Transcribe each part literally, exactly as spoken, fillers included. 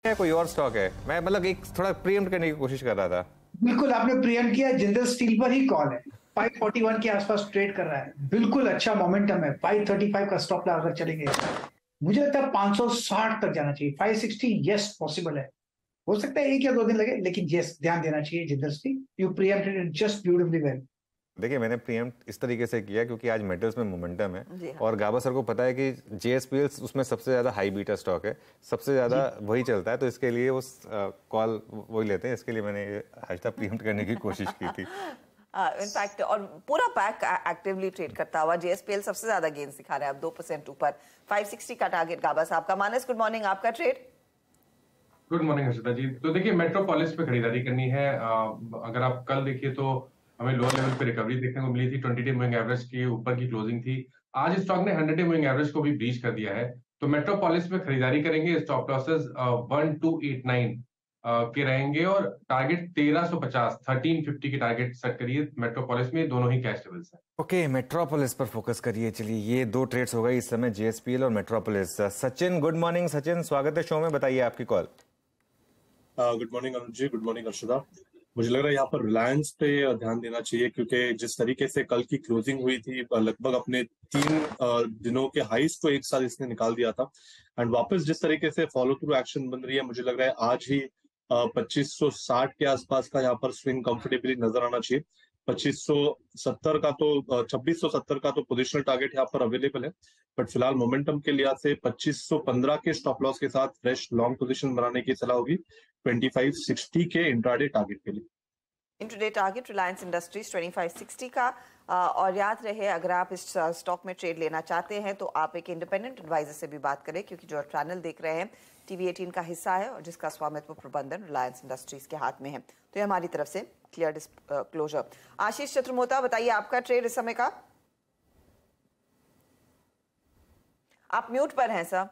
है कोई और स्टॉक है? मैं मतलब एक थोड़ा प्रीएम्प्ट करने की कोशिश कर रहा था। बिल्कुल आपने प्रीएम्प्ट किया। जिंदल स्टील पर ही कॉल है। पाँच सौ इकतालीस के आसपास ट्रेड कर रहा है। बिल्कुल अच्छा मोमेंटम है। पाँच सौ पैंतीस का स्टॉप लगाकर चलेंगे। मुझे लगता है पाँच सौ साठ तक जाना चाहिए। पाँच सौ साठ यस पॉसिबल है। हो सकता है एक या दो दिन लगे, लेकिन यस ध्यान देना चाहिए Jindal steel. You pre-empted it just beautifully well. देखिए मैंने प्रीएम्प्ट इस तरीके से किया क्योंकि आज मेटल्स में मोमेंटम है हाँ। और गाबा सर को पता है कि जेएसपीएल उसमें सबसे ज्यादा हाई बीटा स्टॉक है, सबसे ज्यादा वही चलता है, तो इसके लिए वो कॉल वही लेते हैं। इसके लिए मैंने आज तक प्रीएम्प्ट करने की कोशिश की थी। इनफैक्ट और पूरा पैक एक्टिवली ट्रेड करता हुआ जेएसपीएल सबसे ज्यादा गेन्स दिखा रहा है, अब दो परसेंट ऊपर। पाँच सौ साठ का टारगेट गाबा साहब का। मानस, गुड मॉर्निंग, आपका trade. Good morning Harshita ji. तो देखिए मेट्रोपोलिस पे खरीदारी करनी है। आ, अगर आप कल देखिए तो हमें लोअर लेवल पे रिकवरी देखने को मिली थी। ट्वेंटी डे मूविंग एवरेज के ऊपर की क्लोजिंग थी। आज स्टॉक ने हंड्रेड डे मूविंग एवरेज को भी ब्रीच कर दिया है। तो मेट्रोपोलिस में खरीदारी करेंगे। Stop losses one two eight nine के रहेंगे और टारगेट तेरह सौ पचास, थर्टीन फिफ्टी की टारगेट सेट करिए मेट्रोपोलिस में। दोनों ही कैश लेवल्स हैं। ओके okay, मेट्रोपोलिस पर फोकस करिए। चलिए ये दो ट्रेड्स हो गई इस समय, जेएसपीएल और Metropolis. Sachin, good morning. Sachin, स्वागत है शो में, बताइए आपकी call. Good morning Anuj ji, good morning Arshada. मुझे लग रहा है यहाँ पर रिलायंस पे ध्यान देना चाहिए क्योंकि जिस तरीके से कल की क्लोजिंग हुई थी, लगभग अपने तीन दिनों के हाईस को एक साथ इसने निकाल दिया था एंड वापस जिस तरीके से फॉलो थ्रू एक्शन बन रही है, मुझे लग रहा है आज ही पच्चीस सौ साठ के आसपास का यहाँ पर स्विंग कंफर्टेबली नजर आना चाहिए। पच्चीस सौ सत्तर का तो छब्बीस सौ सत्तर का तो पोजिशनल टारगेट यहाँ पर अवेलेबल है, बट फिलहाल मोमेंटम के लिहाज से पच्चीस सौ पंद्रह के स्टॉप लॉस के साथ फ्रेश लॉन्ग पोजीशन बनाने की सलाह होगी पच्चीस सौ साठ के इंट्राडे टारगेट के लिए। इंट्राडे टारगेट रिलायंस इंडस्ट्रीज पच्चीस सौ साठ का। और याद रहे, अगर आप इस स्टॉक में ट्रेड लेना चाहते हैं तो आप एक इंडिपेंडेंट एडवाइजर से भी बात करें, क्योंकि जो चैनल देख रहे हैं टीवी अठारह का हिस्सा है और जिसका स्वामित्व प्रबंधन रिलायंस इंडस्ट्रीज के हाथ में है। तो ये हमारी तरफ से क्लियर डिस्क्लोजर। आशीष चतुर्मोता, बताइए आपका ट्रेड इस समय का। आप म्यूट पर हैं सर।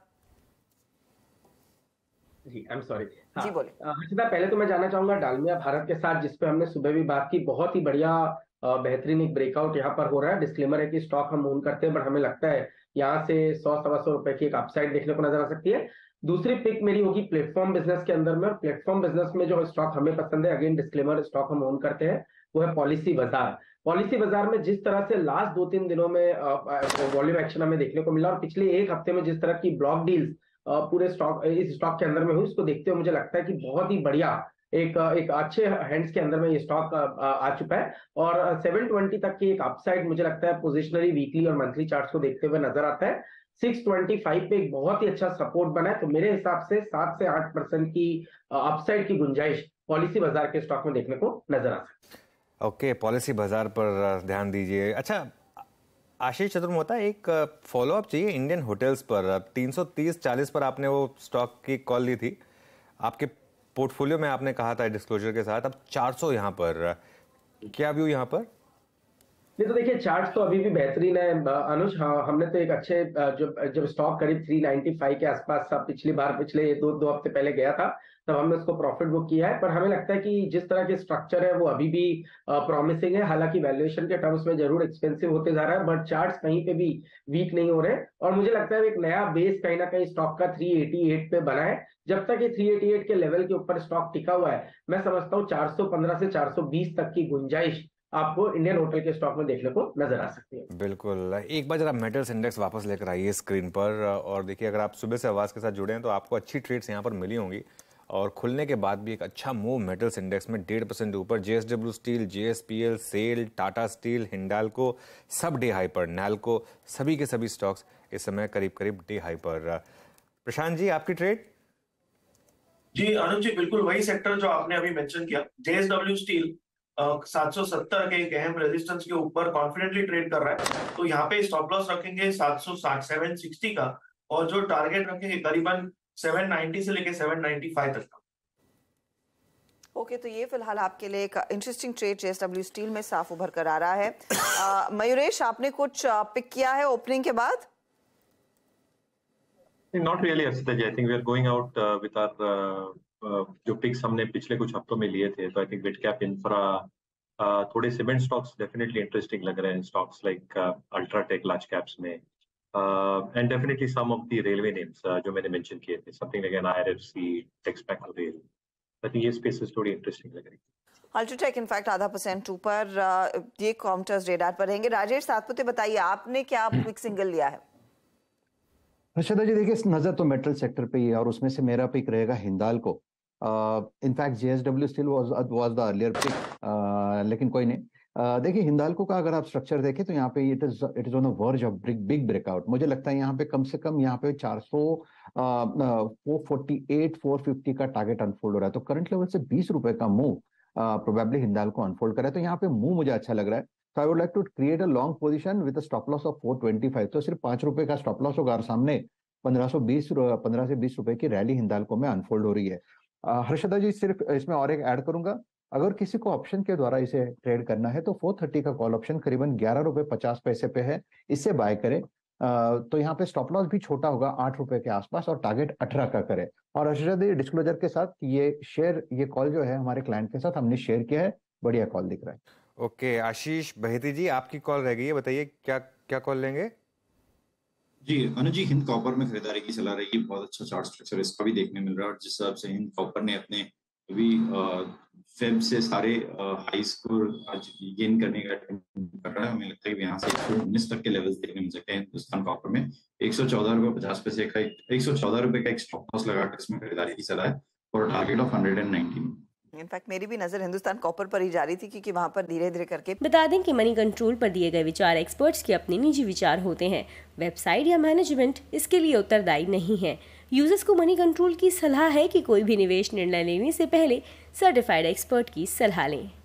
जी आई एम सॉरी। जी बोलिए। हर्षिता, पहले तो मैं जानना चाहूंगा डालमिया भारत के साथ, जिसपे हमने सुबह भी बात की, बहुत ही बढ़िया बेहतरीन एक ब्रेकआउट यहाँ पर हो रहा है। डिस्क्लेमर है कि स्टॉक हम ओन करते हैं, बट हमें लगता है यहाँ से सौ सवा सौ रुपए की एक अपसाइड देखने को नजर आ सकती है। दूसरी पिक मेरी होगी प्लेटफॉर्म बिजनेस के अंदर में। प्लेटफॉर्म बिजनेस में जो स्टॉक हमें पसंद है, अगेन डिस्क्लेमर, स्टॉक हम ओन करते हैं, वो है पॉलिसी बाजार। पॉलिसी बाजार में जिस तरह से लास्ट दो तीन दिनों में वॉल्यूम एक्शन हमें देखने को मिला और पिछले एक हफ्ते में जिस तरह की ब्लॉक डील्स पूरे स्टॉक इस स्टॉक के अंदर में हुई, उसको देखते हुए मुझे लगता है कि बहुत ही बढ़िया एक एक अच्छे हैंड्स के अंदर में ये स्टॉक आ चुका है और सात सौ बीस तक की एक अपसाइड मुझे लगता है पोजिशनरी वीकली और मंथली चार्ट्स को देखते हुए नजर आता है। छह सौ पच्चीस पे एक बहुत ही अच्छा सपोर्ट बना है, तो मेरे हिसाब से सात से आठ परसेंट की अपसाइड की गुंजाइश पॉलिसी बाजार के स्टॉक में देखने को नजर आ सकती है। ओके, पॉलिसी बाजार पर ध्यान दीजिए। अच्छा आशीष चतुर्मोता, एक फॉलोअप चाहिए इंडियन होटल्स पर। तीन सौ तीस चालीस पर आपने वो स्टॉक की कॉल ली थी, आपके पोर्टफोलियो में आपने कहा था डिस्क्लोजर के साथ, अब चार सौ यहाँ पर, क्या व्यू यहाँ पर? नहीं तो देखिए, चार्ट तो अभी भी बेहतरीन है अनुज। हाँ, हमने तो एक अच्छे जब जब स्टॉक करीब तीन सौ पचानवे के आसपास पिछली बार पिछले दो दो हफ्ते पहले गया था, तब हमने उसको प्रॉफिट बुक किया है। पर हमें लगता है कि जिस तरह के स्ट्रक्चर है वो अभी भी प्रॉमिसिंग है। हालांकि वैल्यूएशन के टर्म्स में जरूर एक्सपेंसिव होते जा रहा है, बट चार्ट्स कहीं पे भी वीक नहीं हो रहे और मुझे लगता है एक नया बेस कहीं ना कहीं स्टॉक का तीन सौ अट्ठासी पे बना है। जब तक ये तीन सौ अट्ठासी के लेवल के ऊपर स्टॉक टिका हुआ है, मैं समझता हूँ चार सौ पंद्रह से चार सौ बीस तक की गुंजाइश आपको इंडियन होटल के स्टॉक में देखने को नजर आ सकती है। बिल्कुल। एक बार जरा मेटल्स इंडेक्स वापस लेकर आइए स्क्रीन पर और देखिए, अगर आप सुबह से आवाज के साथ जुड़े हैं तो आपको अच्छी ट्रेड्स यहाँ पर मिली होंगी और खुलने के बाद भी एक अच्छा मूव मेटल्स इंडेक्स में डेढ़ परसेंट ऊपर। JSW steel, JSPL, SAIL, Tata steel, Hindalco सब डे हाई पर। नैल्को, सभी के सभी स्टॉक्स इस समय करीब करीब डे हाई पर। प्रशांत जी, आपकी ट्रेड? जी अनुज जी, बिल्कुल वही सेक्टर जो आपने अभी मेंशन किया। जेएसडब्ल्यू स्टील सात सौ सत्तर के एक अहम रेजिस्टेंस के ऊपर कॉन्फिडेंटली ट्रेड कर रहा है, तो यहाँ पे स्टॉप लॉस रखेंगे सात सौ साठ, सात सौ साठ का, और जो टारगेट रखेंगे करीबन सात सौ नब्बे से लेके सात सौ पचानवे तक का। ओके, तो ये फिलहाल आपके लिए एक इंटरेस्टिंग ट्रेड जेएसडब्ल्यू स्टील में साफ उभर कर आ रहा है। आ, मयूरेश, आपने कुछ पिक किया है ओपनिंग के बाद? Not really Arshita ji, I think we are going out with our जो पिक्स हमने पिछले कुछ हफ्तों में लिए थे। तो I think mid cap infra, थोड़े सीमेंट स्टॉक्स डेफिनेटली इंटरेस्टिंग लग रहे हैं, stocks like UltraTech large caps में, and definitely some of the railway names जो मैंने मेंशन किए थे, something like an IRFC, Texmaco rail. I think ये स्पेसेस थोड़ी इंटरेस्टिंग लग रही है। अल्ट्राटेक इनफैक्ट आधा परसेंट ऊपर, ये काउंटर्स रेडार पर रहेंगे। राजेश सातपुते, बताइए आपने क्या क्विक सिंगल लिया है? हर्षदा जी देखिए, नजर तो मेटल सेक्टर पे ही है और उसमें से मेरा पिक रहेगा Hindalco. In fact JSW steel was was the earlier pick, लेकिन कोई नहीं। uh, देखिए हिंदाल्को का अगर आप स्ट्रक्चर देखें तो यहाँ पे it is it is on the verge of big big breakout. मुझे लगता है यहाँ पे कम से कम यहाँ पे चार सौ four forty eight four fifty का टारगेट अनफोल्ड हो रहा है। तो करंट लेवल से बीस रुपए का मूव प्रोबेबली हिंदाल्को अनफोल्ड कर रहा है। तो यहाँ पे मूव मुझे अच्छा लग रहा है। So I would like to create a long position with a stop loss of four twenty five. तो सिर्फ पांच रुपए का स्टॉप लॉस होगा और सामने पंद्रह सौ बीस पंद्रह से बीस रुपए की रैली हिंदाल्को में अनफोल्ड हो रही है। हर्षदा जी सिर्फ इसमें और एक ऐड करूंगा, अगर किसी को ऑप्शन के द्वारा इसे ट्रेड करना है तो फोर थर्टी का कॉल ऑप्शन करीबन ग्यारह रुपए पचास पैसे पे है, इससे बाय करें। तो यहाँ पे स्टॉप लॉस भी छोटा होगा आठ रुपए के आसपास और टारगेट अठारह का करें। और हर्षदा जी डिस्क्लोजर के साथ ये शेयर ये कॉल जो है हमारे क्लाइंट के साथ हमने शेयर किया है, बढ़िया कॉल दिख रहा है। ओके okay, आशीष बहेती जी आपकी कॉल रह गई है, बताइए क्या क्या कॉल लेंगे? जी अनुज जी, हिंद कॉपर में खरीदारी की सलाह रहेगी। बहुत अच्छा चार्ट स्ट्रक्चर इसका भी देखने मिल रहा है और जिस हिसाब से हिंद कॉपर ने अपने अभी फेब से सारे हाई स्कोर आज गेन करने का कर रहा है, हमें लगता है कि यहाँ से एक सौ उन्नीस तक के लेवल्स देखने मिल सकते हैं हिंदुस्तान कॉपर में। एक सौ चौदह रुपए पचास पैसे का एक सौ चौदह रुपए का एक स्टॉप लॉस लगाकर इसमें खरीदारी की सलाह है और target of hundred and nineteen. In fact मेरी भी नजर हिंदुस्तान कॉपर पर ही जा रही थी क्योंकि वहां पर धीरे धीरे करके। बता दें कि मनी कंट्रोल पर दिए गए विचार एक्सपर्ट्स के अपने निजी विचार होते हैं। वेबसाइट या मैनेजमेंट इसके लिए उत्तरदायी नहीं है। यूजर्स को मनी कंट्रोल की सलाह है कि कोई भी निवेश निर्णय लेने से पहले सर्टिफाइड एक्सपर्ट की सलाह लें।